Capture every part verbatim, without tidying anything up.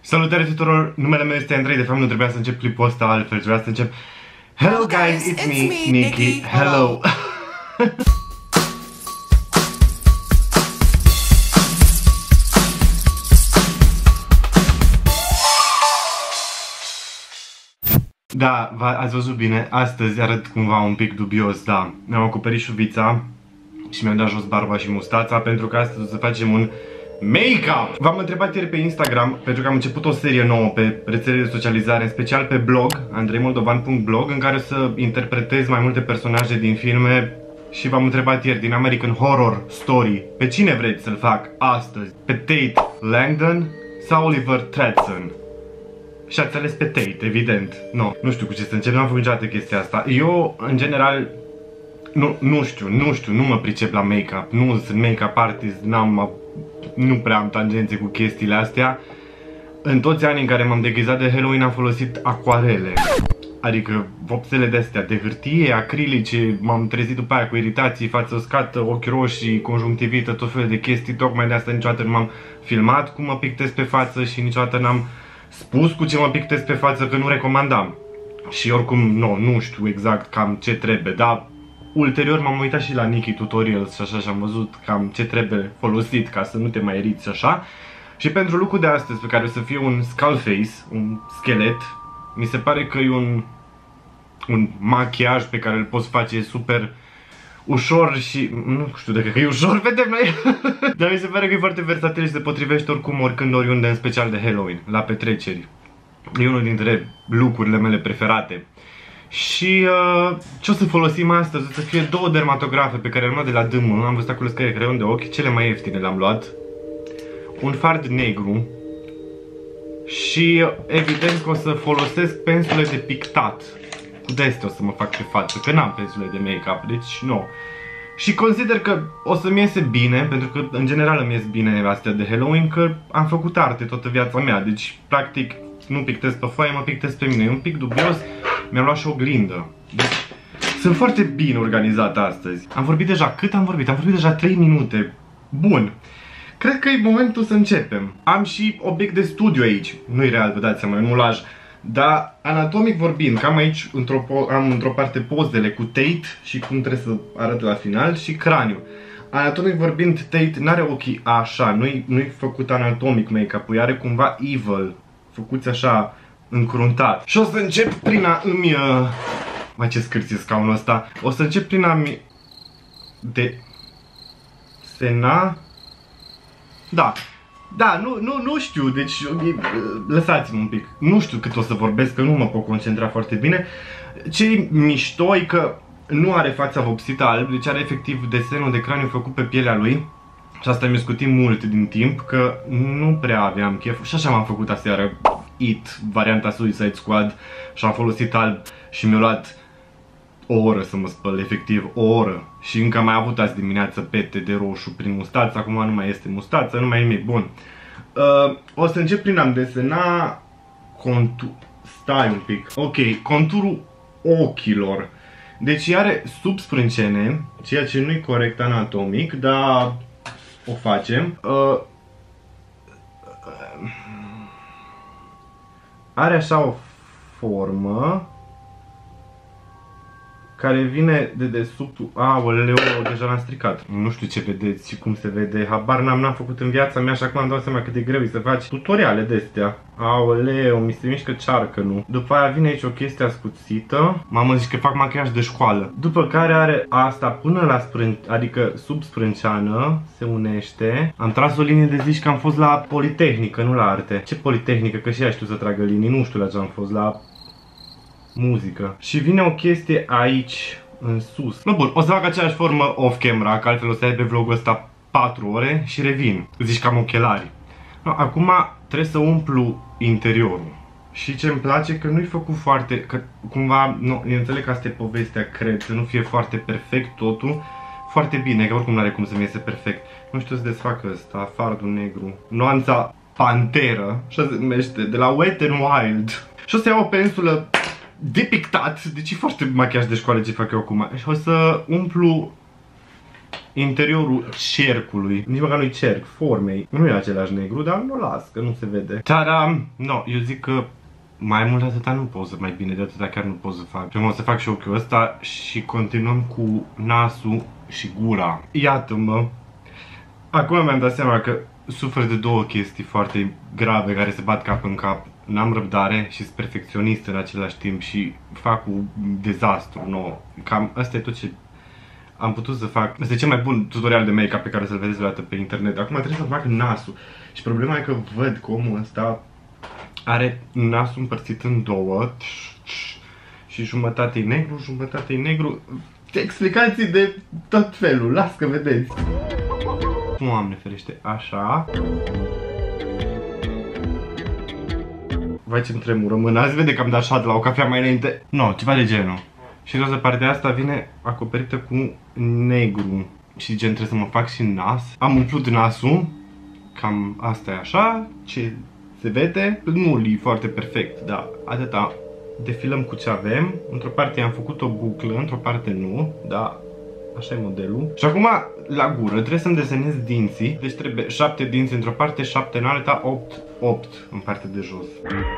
Salutare tuturor, numele meu este Andrei, de fapt nu trebuia să încep clipul ăsta altfel, trebuia să încep Hello guys, it's me, Nikki, hello. Da, ați văzut bine, astăzi arăt cumva un pic dubios, da. Mi-am acoperit șuvița și mi-am dat jos barba și mustața pentru că astăzi o să facem un make-up! V-am întrebat ieri pe Instagram, pentru că am început o serie nouă pe rețelele de socializare, în special pe blog, andrei moldovan punct blog, în care o să interpretez mai multe personaje din filme. Și v-am întrebat ieri, din American Horror Story, pe cine vreți să-l fac astăzi? Pe Tate Langdon sau Oliver Treadson? Și ați ales pe Tate, evident. No, nu știu cu ce să încep, nu am făcut niciodată chestia asta. Eu, în general, nu, nu știu, nu știu, nu mă pricep la make-up. Nu sunt make-up artist, n-am, nu prea am tangențe cu chestiile astea. În toți anii în care m-am deghizat de Halloween am folosit acuarele. Adică vopsele de-astea de hârtie, acrilice, m-am trezit după aia cu iritații, față uscată, ochi roșii, conjunctivită, tot felul de chestii. Tocmai de asta niciodată nu m-am filmat cum mă pictez pe față și niciodată n-am spus cu ce mă pictez pe față, că nu recomandam. Și oricum, nu, nu știu exact cam ce trebuie, dar ulterior m-am uitat și la Nikki Tutorials și așa și am văzut cam ce trebuie folosit ca să nu te mai iriți și așa. Și pentru lucrul de astăzi, pe care o să fie un skull face, un schelet, mi se pare că e un, un machiaj pe care îl poți face super ușor și... nu știu dacă e ușor, vedem noi. Dar mi se pare că e foarte versatil și se potrivește oricum, oricând, oriunde, în special de Halloween, la petreceri. E unul dintre lucrurile mele preferate. Și uh, ce o să folosim astăzi? O să fie două dermatografe pe care le-am luat de la D M. Am văzut acolo scrie creion de ochi, cele mai ieftine le-am luat. Un fard negru. Și evident că o să folosesc pensule de pictat. Cu de-astea o să mă fac pe față, că n-am pensule de make-up, deci nu. Și consider că o să-mi iese bine, pentru că în general îmi ies bine astea de Halloween, că am făcut arte toată viața mea. Deci, practic, nu pictez pe foaie, mă pictez pe mine. E un pic dubios, mi-am luat și o oglindă. Deci, sunt foarte bine organizat astăzi. Am vorbit deja, cât am vorbit? Am vorbit deja trei minute. Bun. Cred că e momentul să începem. Am și obiect de studiu aici. Nu-i real, vă dați seama, e un mulaj. Dar anatomic vorbind, că am aici într-o am într-o parte pozele cu Tate și cum trebuie să arate la final și craniu. Anatomic vorbind, Tate n-are ochii așa, nu-i nu-i făcut anatomic make-up-ul, are cumva evil, făcuți așa încruntat. Și o să încep prin a îmi... Uh... Mai ce scârție scaunul ăsta. O să încep prin a-mi... de... sena... Da. Da, nu, nu, nu știu, deci lăsați-mă un pic. Nu știu cât o să vorbesc, că nu mă pot concentra foarte bine. Ce-i mișto e că nu are fața vopsită alb, deci are efectiv desenul de craniu făcut pe pielea lui. Și asta mi-a scutit mult din timp, că nu prea aveam chef. Și așa m-am făcut aseară It, varianta Suicide Squad, și am folosit alb și mi-a luat o oră să mă spăl, efectiv o oră. Și încă am mai avut azi dimineață pete de roșu prin mustață, acum nu mai este mustață, nu mai e nimic. Bun. Uh, o să încep prin a-mi desena contur... Stai un pic. Ok, conturul ochilor. Deci are subsprâncene, ceea ce nu e corect anatomic, dar o facem. Uh, are așa o formă care vine de dedesubtul... Aoleu, deja l-am stricat. Nu știu ce vedeți și cum se vede. Habar n-am n-am făcut în viața mea și acum îmi dau seama cât de greu e să faci tutoriale de-astea. Aoleu, mi se mișcă cearcă, nu? După aia vine aici o chestie ascuțită. Mamă, zici că fac machiaj de școală. După care are asta până la sprân... adică sub sprânceană, se unește. Am tras o linie de zici că am fost la Politehnică, nu la arte. Ce Politehnică? Că și ea știu să tragă linii. Nu știu la ce am fost, la... muzică. Și vine o chestie aici, în sus. No, bun, o să fac aceeași formă off-camera, că altfel o să ai pe vlogul ăsta patru ore și revin. Zici că am ochelari. No, acum trebuie să umplu interiorul. Și ce îmi place, că nu-i făcut foarte... că cumva, nu, eu înțeleg că asta e povestea, cred, să nu fie foarte perfect totul. Foarte bine, că oricum nu are cum să-mi iese perfect. Nu știu să desfac ăsta, fardul negru. Nuanța panteră, așa se numește, de la Wet n Wild. Și o să iau o pensulă de pictat, deci e foarte machiaj de școală ce fac eu acum. Și o să umplu interiorul cercului. Nici măcar nu-i cerc, formei. Nu e același negru, dar nu las, că nu se vede. Ta-da! No, eu zic că mai mult de atâta nu pot să, mai bine de atâta chiar nu pot să fac. Prima o să fac și ochiul ăsta și continuăm cu nasul și gura. Iată-mă. Acum mi-am dat seama că sufer de două chestii foarte grave care se bat cap în cap. N-am răbdare și sunt perfecționist în același timp și fac un dezastru, no. Cam asta e tot ce am putut să fac. Asta e cel mai bun tutorial de make-up pe care să-l vedeți vreodată pe internet. Acum trebuie să fac nasul. Și problema e că văd că omul ăsta are nasul împărțit în două. Și jumătate e negru, jumătate e negru. Explicații de tot felul, las că vedeți. Doamne ferește, așa. Vai ce-mi tremură mâna, azi vede că am dat shot la o cafea mai înainte. No, ceva de genul. Și toată partea asta vine acoperită cu negru. Și gen trebuie să mă fac și nas. Am umplut nasul. Cam asta e așa. Ce se vede. Nu e foarte perfect, dar atâta. Defilăm cu ce avem. Într-o parte am făcut o buclă, într-o parte nu. Dar așa e modelul. Și acum la gură trebuie să-mi desenez dinții. Deci trebuie șapte dinți într-o parte, șapte în alta, opt, opt în partea de jos.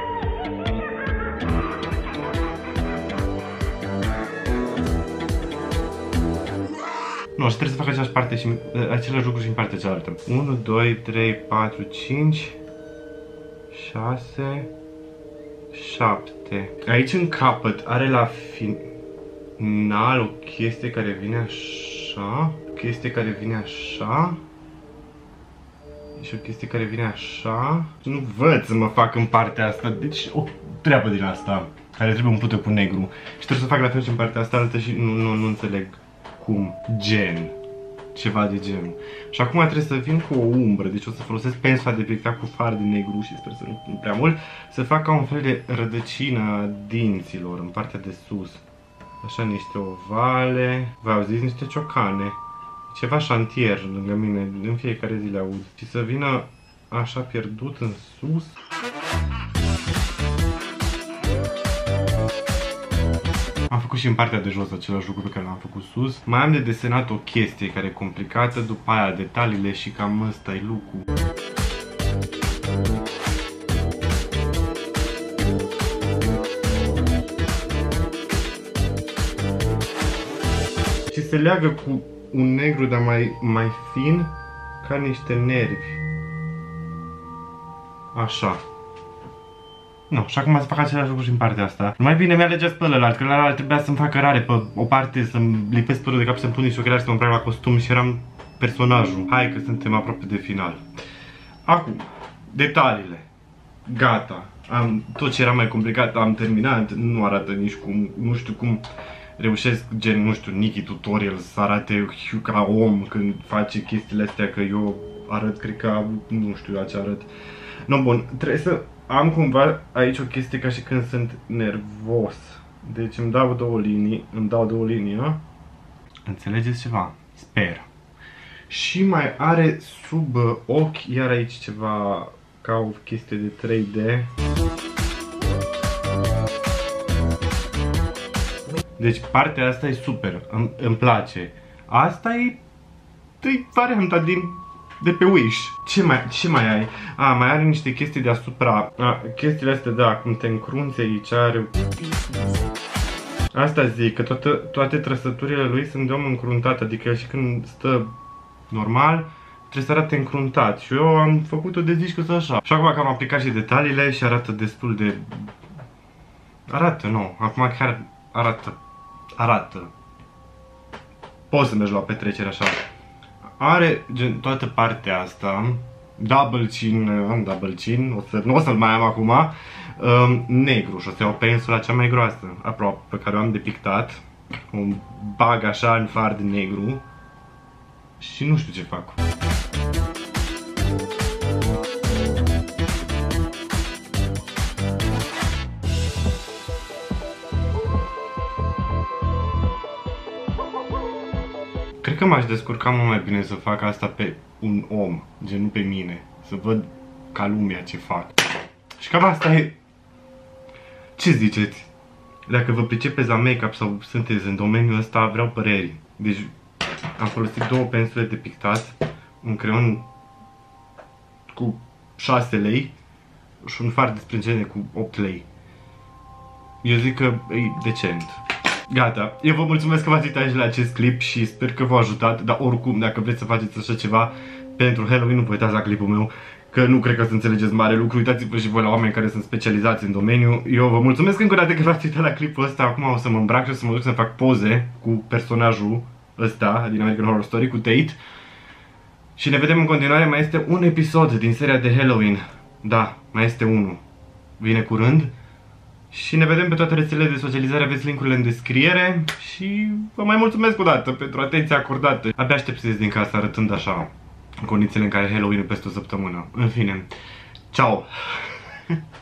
Nu, și trebuie să fac aceeași parte și același lucru și în partea cealaltă. unu, doi, trei, patru, cinci, șase, șapte. Aici în capăt are la final o chestie care vine așa, o chestie care vine așa și o chestie care vine așa. Nu văd să mă fac în partea asta, deci o treabă din asta care trebuie umplută cu negru. Și trebuie să fac la fel și în partea asta altă și nu, nu, nu înțeleg cum. Gen. Ceva de genul. Și acum trebuie să vin cu o umbră, deci o să folosesc pensula de pictat cu far de negru și sper să nu prea mult, să fac ca un fel de rădăcină a dinților în partea de sus. Așa niște ovale, vă auziți, niște ciocane. Ceva șantier lângă mine, în fiecare zi le aud. Și să vină așa pierdut în sus. Am făcut și în partea de jos același lucru pe care l-am făcut sus. Mai am de desenat o chestie care e complicată, după aia detaliile și cam ăsta e lucru. Și se leagă cu un negru, dar mai, mai fin, ca niște nervi. Așa. Nu, și acum să fac același lucru și în partea asta. Mai bine mi-alegeți pe ălălalt, că ălălalt trebuia să-mi facă rare pe o parte, să-mi lipesc părul de cap, să-mi pun niște ochelari, să mă îmbrac la costum și eram personajul. Hai că suntem aproape de final. Acum, detaliile. Gata. Am, tot ce era mai complicat am terminat, nu arată nici cum, nu știu cum reușesc, gen, nu știu, Nikki Tutorial să arate ca om când face chestiile astea, că eu arăt, cred că, nu știu la ce arăt. No, bun, trebuie să am cumva aici o chestie ca și când sunt nervos. Deci îmi dau două linii, îmi dau două linii, a? Înțelegeți ceva? Sper. Și mai are sub ochi, iar aici ceva ca o chestie de trei D. Deci partea asta e super, îmi, îmi place. Asta e, e varianta din, de pe Wish. Ce mai, ce mai ai? A, mai are niște chestii deasupra. A, chestiile astea, da, cum te încrunți aici, are... Asta zic, că toate, toate trăsăturile lui sunt de om încruntat, adică și când stă normal, trebuie să arate încruntat. Și eu am făcut-o de zici că să așa. Și acum că am aplicat și detaliile și arată destul de... Arată, nu, acum chiar arată. Arată. Poți să mergi la o petrecere așa. Are gen toată partea asta. Double chin, am double chin, o să, nu o să-l mai am acum. Um, negru și o să iau pensula cea mai groasă, aproape, pe care o am depictat. Un bag așa în far de negru. Și nu știu ce fac. Cred că m-aș descurca mult mai bine să fac asta pe un om, gen nu pe mine. Să văd ca lumea ce fac. Și cam asta e... Ce ziceți? Dacă vă pricepeți la make-up sau sunteți în domeniul ăsta, vreau păreri. Deci, Am folosit două pensule de pictat, un creion cu șase lei și un far de sprâncene cu opt lei. Eu zic că e decent. Gata, eu vă mulțumesc că v-ați uitat și la acest clip și sper că v-a ajutat, dar oricum, dacă vreți să faceți așa ceva pentru Halloween, nu vă uitați la clipul meu, că nu cred că să înțelegeți mare lucru. Uitați-vă și voi la oameni care sunt specializați în domeniu. Eu vă mulțumesc încă o dată că v-ați uitat la clipul ăsta. Acum o să mă îmbrac și o să mă duc să fac poze cu personajul ăsta din American Horror Story, cu Tate. Și ne vedem în continuare, mai este un episod din seria de Halloween. Da, mai este unul. Vine curând. Și ne vedem pe toate rețelele de socializare, aveți link-urile în descriere. Și vă mai mulțumesc o dată pentru atenția acordată. Abia aștept să ies din casă arătând așa condițiile în care Halloween-ul peste o săptămână. În fine, ciao!